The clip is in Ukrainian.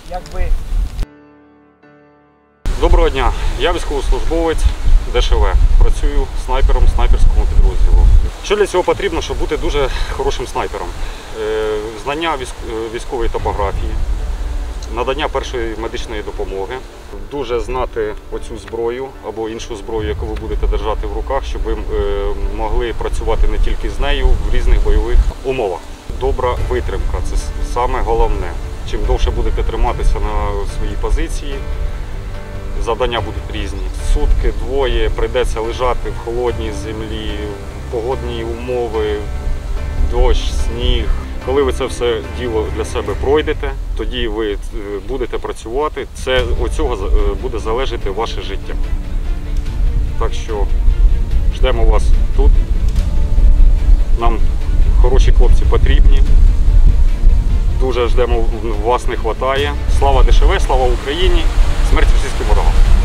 якби... Доброго дня, я військовослужбовець ДШВ. Працюю снайпером в снайперському підрозділу. Що для цього потрібно, щоб бути дуже хорошим снайпером? Знання військової топографії, надання першої медичної допомоги, дуже знати оцю зброю або іншу зброю, яку ви будете держати в руках, щоб ви могли працювати не тільки з нею в різних бойових умовах. Добра витримка – це саме головне. Чим довше будете триматися на своїй позиції, завдання будуть різні. Сутки, двоє, прийдеться лежати в холодній землі, погодні умови, дощ, сніг. Коли ви це все діло для себе пройдете, тоді ви будете працювати. Від цього буде залежати ваше життя. Так що ждемо вас тут. Нам хороші хлопці потрібні. Дуже ждемо, вас не вистачає. Слава ДШВ, слава Україні, смерть російським ворогам.